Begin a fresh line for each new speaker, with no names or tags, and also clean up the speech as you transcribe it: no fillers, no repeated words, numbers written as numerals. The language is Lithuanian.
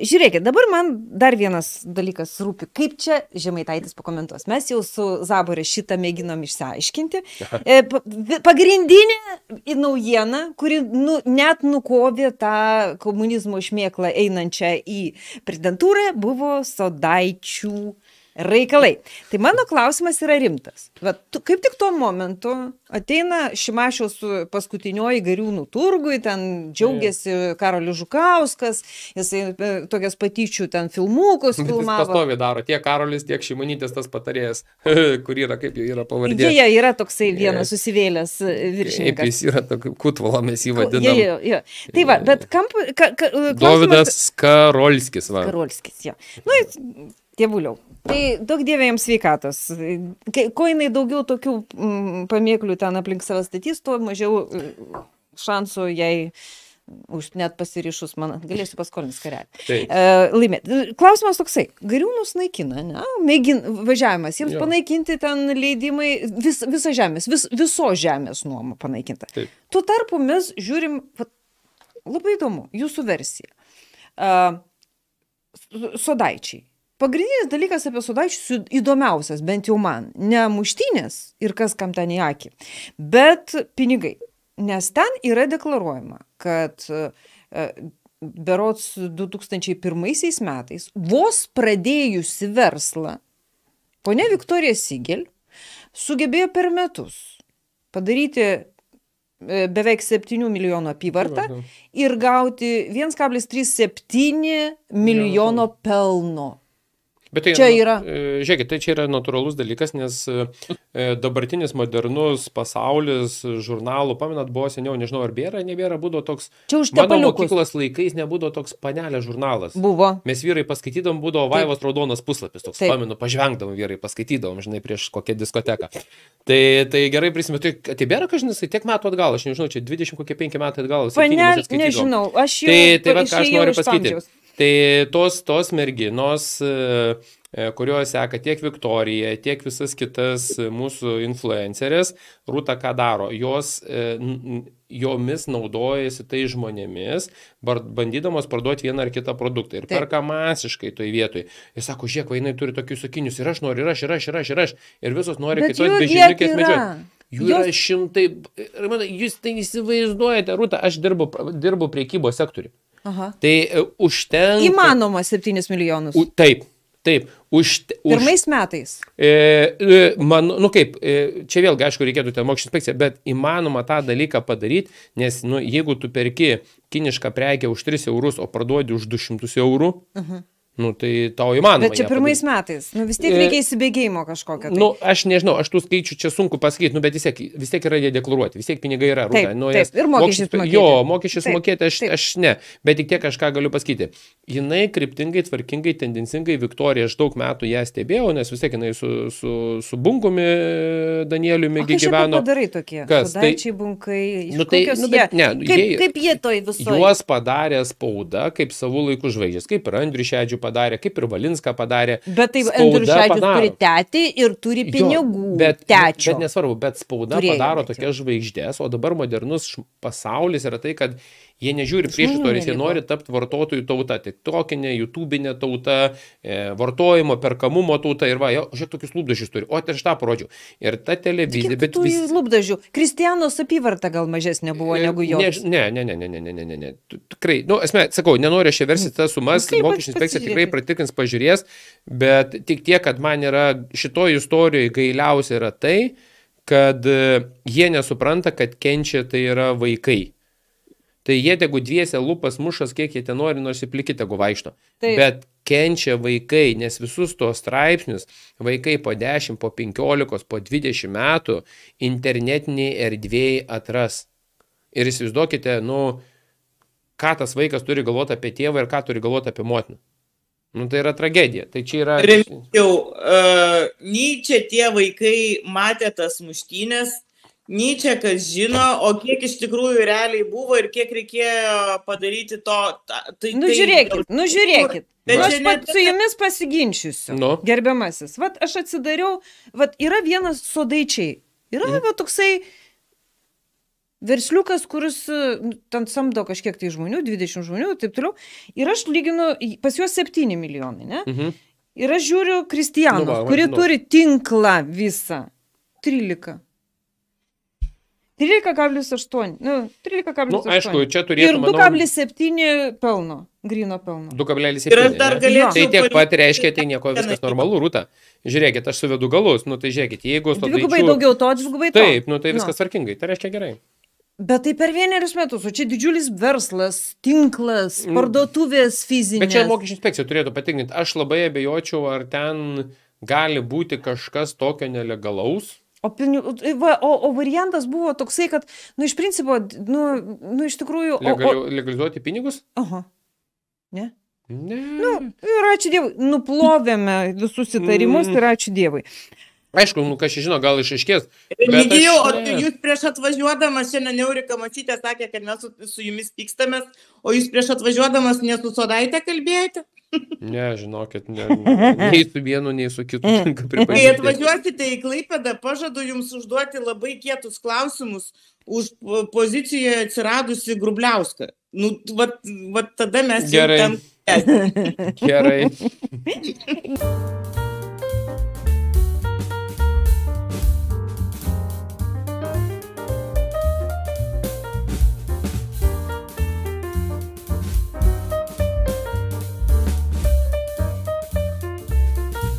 žiūrėkit, dabar man dar vienas dalykas rūpi. Kaip čia Žemaitaitis pakomentuos? Mes jau su Zaborė šitą mėginom išsiaiškinti. Pagrindinė naujiena, kuri net nukovė tą komunizmo šmėklą einančią į prezidentūrą, buvo Sodaičių reikalai. Tai mano klausimas yra rimtas. Kaip tik tuo momentu ateina Šimašiaus paskutinioji Gariūnų turgui, ten džiaugiasi Karolis Žukauskas, jisai tokias patyčių ten filmukus filmavo.
Jis pastovi daro, tiek Karolis, tiek Šimonytės tas patarėjas, kur yra, kaip jau yra pavardė.
Jie yra toksai vienas susivėlęs viršininkas.
Kaip jis yra, Kutvala mes jį vadinam.
Tai va, bet
Dovydas Karolskis.
Karolskis, jo. Nu, tėvuliau. Tai daug dievė jiems sveikatos. Ko jinai daugiau tokių pamėklių ten aplink save statys, tuo mažiau šansų jai net pasirišus, man galėsiu paskolinti karelį. Laimėti. Klausimas toksai. Gariūnus naikina, ne? Važiavimas. Jiems panaikinti ten leidimai, visa žemės, visos žemės nuoma panaikinta. Taip. Tuo tarpu mes žiūrim, labai įdomu, jūsų versija. Sodaičiai. Pagrindinis dalykas apie Sodaičius įdomiausias, bent jau man, ne muštynės ir kas kam ten į akį, bet pinigai. Nes ten yra deklaruojama, kad berods 2001 metais, vos pradėjusi verslą, ponia Viktorija Sigel sugebėjo per metus padaryti beveik 7 milijonų apyvartą ir gauti 1,37 milijono pelno.
Bet tai
yra,
žiūrėkit, tai čia yra natūralus dalykas, nes dabartinis modernus pasaulis žurnalų, pamenat, buvo seniau, nežinau, ar nebėra, būdavo toks, mano mokyklos laikais nebūdavo toks panelė žurnalas.
Buvo.
Mes vyrai paskaitydavom, būdavo Vaivos raudonas puslapis, toks, pamenu, pažvengdavom vyrai, paskaitydavom, žinai, prieš kokią diskoteką. Tai gerai prisimenu, tai bėra, kažinai, tiek metų atgal, aš nežinau, čia 25 metai atgal, 7 metų skaitydavom.
Nežinau, aš jau išėjau iš amžiaus.
Tai tos merginos, kurios seka tiek Viktorija, tiek visas kitas mūsų influencerės, Rūta ką daro, jomis naudojasi tai žmonėmis, bandydamos parduoti vieną ar kitą produktą ir perka masiškai toj vietoj. Ir sako, žiūrėk, jinai turi tokius sakinius, ir aš noriu, ir visos nori kitos bežiniukės medžioti. Jų yra šimtai, jūs tai įsivaizduojate, Rūta, aš dirbu prekybos sektoriui. Tai užtenka...
Įmanoma 7 milijonus.
Taip.
Pirmais metais.
Čia vėlgi, aišku, reikėtų ten mokesčių inspekciją, bet įmanoma tą dalyką padaryti, nes jeigu tu perki kinišką prekę už 3 eurus, o parduodi už 200 eurų, tai tau įmanoma.
Bet čia pirmais metais. Vis tiek reikia įsibėgėjimo kažkokio.
Aš nežinau, aš tų skaičių čia sunku pasakyti, bet vis tiek yra jie deklaruoti, vis tiek pinigai yra.
Taip, ir mokesčius mokėti.
Jo, mokesčius mokėti aš ne, bet tik tiek aš ką galiu pasakyti. Jinai kryptingai, tvarkingai, tendencingai, Viktorija, aš daug metų ją stebėjau, nes vis tiek jinai su Bunkumi Danieliumi gyveno.
Ką padarai tokie? Sodaičiai, Bunkai, kaip jie toj visoje?
Juos padarė spauda, kaip savų laikų žvaigždės, kaip ir Andrių Šedžių padarė, kaip ir Valinską padarė.
Bet taip, Andrius Šedžius turi tetį ir turi pinigų tečio.
Bet nesvarbu, bet spauda padaro tokias žvaigždės, o dabar modernus pasaulis yra tai, kad jie nežiūri priešistorės, jie nori tapti vartotojų tauta, tiktokinė, YouTube'inė tauta, vartojimo, perkamumo tauta ir žiūrėk, tokius lūpdažius turi. O tai aš tą parodžiau. Ir ta televizija...
Kiek tų lūpdažių? Kristianos apyvarta gal mažesnė buvo negu jos?
Ne. Tikrai, esmė, sakau, nenoriu aš versti tas sumas, mokesčių inspekcija tikrai pratikrins, pažiūrės, bet tik tiek, kad man yra šitoje istorijoje gailiausia yra tai, kad jie nesupranta, kad kenčia tai yra vaikai. Tai jie tegu dviese lūpas mušas, kiek jie ten nori, nors įplikite, tegu vaikšto. Bet kenčia vaikai, nes visus tos straipsnius vaikai po 10, po 15, po 20 metų internetiniai erdvėjai atras. Ir įsivaizduokite, ką tas vaikas turi galvoti apie tėvą ir ką turi galvoti apie motiną. Tai yra tragedija. Tai čia yra...
Nei čia tie vaikai matė tas muštynės, nei čia kas žino, o kiek iš tikrųjų realiai buvo ir kiek reikėjo padaryti to...
Žiūrėkit. Aš su jumis pasiginčiusiu, gerbiamasis. Aš atsidariau, yra vienas Sodaičiai. Yra toksai versliukas, kuris ten samdo kažkiek tai žmonių, 20 žmonių, taip toliau. Ir aš lyginu, pas juos 7 milijonai, ne? Ir aš žiūriu Kristijanos, kuri turi tinklą visą. 13. 13,8. Nu, 13,8.
Nu, aišku, čia turėtų,
ir 2,7 pelno, gryno pelno.
2,7.
Ir aš dar galėčiau...
Tai tiek pat reiškia, tai nieko viskas normalu, Rūta. Žiūrėkit, aš suvedu galus. Nu, tai žiūrėkit, jeigu...
Dvigubai daugiau to, dvigubai to.
Taip, nu, tai viskas tvarkingai. Tai reiškia gerai.
Bet tai per 1 metus, o čia didžiulis verslas, tinklas, parduotuvės fizinės.
Bet čia mokesčių inspekcija turėtų patikrinti. Aš labai abejočiau, ar ten gali būti kažkas tokio nelegalaus.
O variantas buvo toksai, kad, nu, iš principo, nu iš tikrųjų...
Legalizuoti pinigus?
Aha. Ne?
Ne.
Nu, ir ačiū Dievui. Nuplovėme visus įtarimus ir ačiū Dievui.
Aišku, nu, kas žino, gal išaiškės.
Remigijau, o jūs prieš atvažiuodamas, šiandien Eurika Mačytė sakė, kad mes su jumis pykstamės, o jūs prieš atvažiuodamas ne su Sodaite kalbėjote?
Ne, žinokit, nei su vienu, nei su kitu.
Kai atvažiuosite į Klaipėdą, pažadu jums užduoti labai kietus klausimus už pozicijoje atsiradusi Grubliauską. Nu, vat tada mes
Gerai.
Gerai.